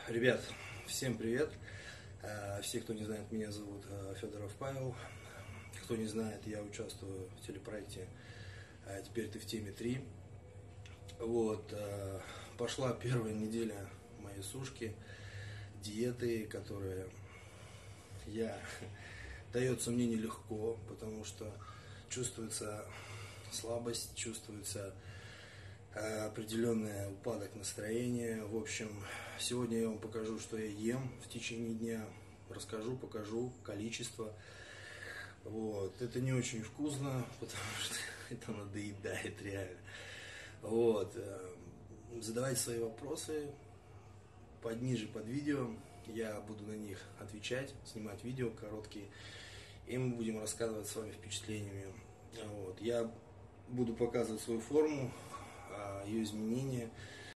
Ребят, всем привет. Все, кто не знает, меня зовут Федоров Павел. Кто не знает, я участвую в телепроекте «Теперь ты в теме 3». Вот, пошла первая неделя моей сушки, диеты, которая дается мне нелегко, потому что чувствуется слабость, чувствуется определенный упадок настроения. В общем, сегодня я вам покажу, что я ем в течение дня, расскажу, покажу количество. Вот. Это не очень вкусно, потому что это надоедает реально. Вот. Задавайте свои вопросы под видео, я буду на них отвечать, снимать видео короткие, и мы будем рассказывать с вами впечатлениями. Вот. Я буду показывать свою форму, ее изменения,